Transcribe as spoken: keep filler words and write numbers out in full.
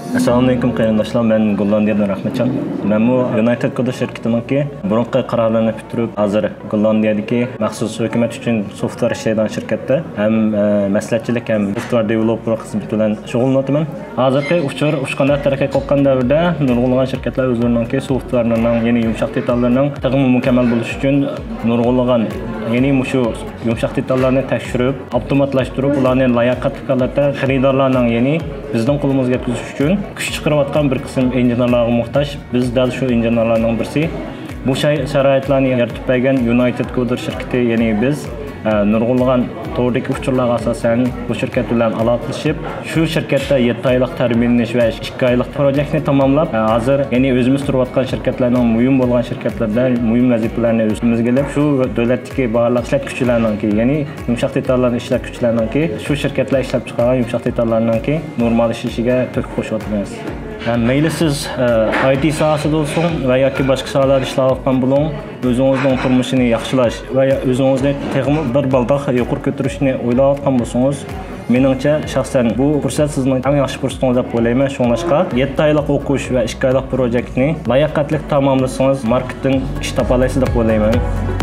Assalamu alaykum qarindoshlar, men Gollandiyadan Rahmatjon. Men bu United Code şirkətininki burunqi qararlarını bitirib, hozir Gollandiyadagi maxsus hukumat uchun software ishlaydigan shirkatda ham maslahatchilik ham software developer xizmati bilan shug'ullanaman. Hozirgi uchur ushqanda taraqqiyot qilgan davrda nurg'unlagan shirkatlar o'zlarining softwarelarining yeni yumshoq detallarining taqimi mukammal bo'lishi uchun nurg'unlagan yeni mushu yumshoq detallarni tekshirib, avtomatlashtirib, ularni layoqatli holatda xaridorlarning yeni bizning qo'limizga yetkazish uchun kuch chiqarayotgan bir qism injenerlarga muhtoj. Biz dal shu injenerlarning birisi. Bu sharoitlarni yaratib bergan United Code shirkati, ya'ni biz nurg'unlagan to'g'ridagi uchurlarga asosan bu shirkat bilan aloqalashib, shu shirkatda yetti oylik tarbiyalanish va ikki oylik projektni tamomlab, hozir ya'ni o'zimiz turayotgan shirkatlarning muhim bo'lgan shirkatlarda muhim vazifalarni o'zimizga olib, shu davlatdagi barliq ishlatuvchilarningki, ya'ni yumshoq detallarni ishlatuvchilarningki, shu shirkatlar ishlab chiqargan yumshoq detallarningki normal ishlashiga to'g'ri qo'shyapmiz. Mayli siz I T sohasida bo'lsin va yoki boshqa sohalarda ishlayotgan bo'ling, o'zingizning turmushini yaxshilash va o'zingizni texnik bir baldoq yuqori ko'tarishni o'ylayotgan bo'lsangiz, meningcha shaxsan bu fursat sizning eng yaxshi fursatingiz deb o'ylayman. Shunglashqa yetti oylik o'qish va ikki oylik projektni layoqatli tamomlasangiz, marketing ish topa olasiz deb o'ylayman.